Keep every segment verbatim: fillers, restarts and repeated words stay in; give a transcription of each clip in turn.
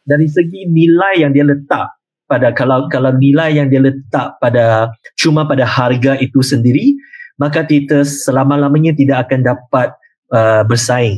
dari segi nilai yang dia letak pada kalau kalau nilai yang dia letak pada cuma pada harga itu sendiri, maka teater selama-lamanya tidak akan dapat uh, bersaing.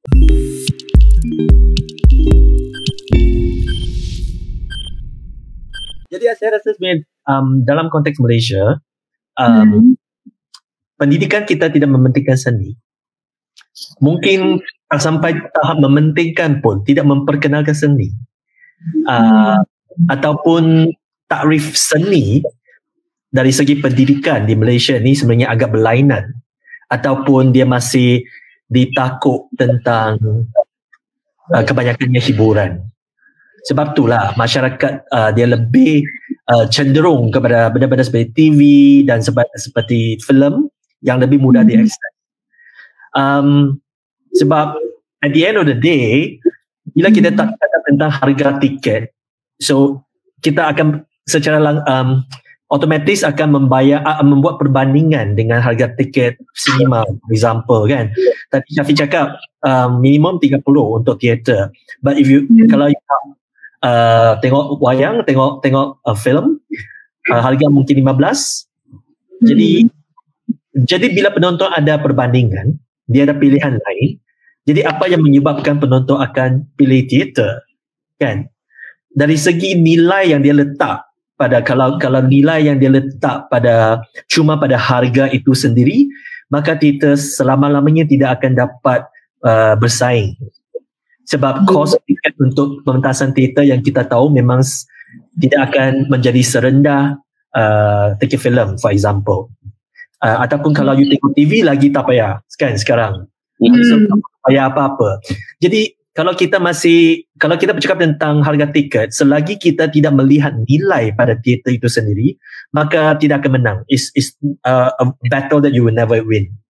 Jadi saya rasa sebenarnya um, dalam konteks Malaysia, um, hmm. pendidikan kita tidak mementingkan seni. Mungkin tak sampai tahap mementingkan pun, tidak memperkenalkan seni. Uh, ataupun takrif seni dari segi pendidikan di Malaysia ni sebenarnya agak berlainan. Ataupun dia masih ditakut tentang uh, kebanyakannya hiburan. Sebab itulah masyarakat uh, dia lebih uh, cenderung kepada benda-benda seperti T V dan seba- seperti filem yang lebih mudah hmm. diakses. Um, sebab at the end of the day, bila kita tak cakap tentang harga tiket, so kita akan secara um, otomatis akan membayar, uh, membuat perbandingan dengan harga tiket cinema, for example kan. Tadi Syafiq cakap um, minimum tiga puluh untuk teater. But if you hmm. kalau you uh, tengok wayang, tengok tengok uh, filem, uh, harga mungkin lima belas. Hmm. Jadi jadi bila penonton ada perbandingan, dia ada pilihan lain. Jadi apa yang menyebabkan penonton akan pilih teater? Kan? Dari segi nilai yang dia letak pada kalau kalau nilai yang dia letak pada cuma pada harga itu sendiri, maka teater selama-lamanya tidak akan dapat uh, bersaing. Sebab kos tiket untuk pementasan teater yang kita tahu memang tidak akan menjadi serendah uh, tiket filem, for example. Uh, ataupun kalau you tengok T V lagi tak payah kan sekarang. Hmm. So, tak payah apa-apa. Jadi kalau kita masih, kalau kita bercakap tentang harga tiket, selagi kita tidak melihat nilai pada teater itu sendiri, maka tidak akan menang. It's, it's uh, a battle that you will never win.